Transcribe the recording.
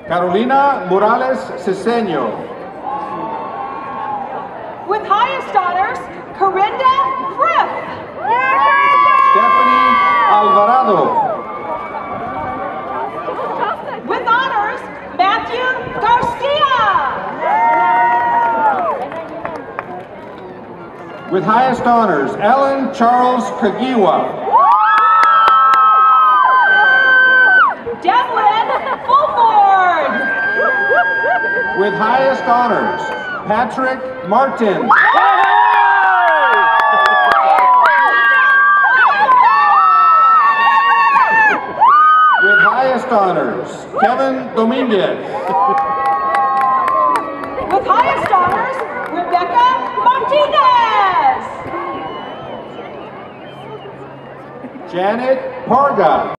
Carolina Morales Ceseño. With highest honors, Corinda Frith. Stephanie Alvarado. With honors, Matthew Garcia. With highest honors, Alan Charles Kagiwa. Devlin Fulford. With highest honors, Patrick Martin. With highest honors, Kevin Dominguez. With highest honors, Rebecca Martinez. Janet Parga.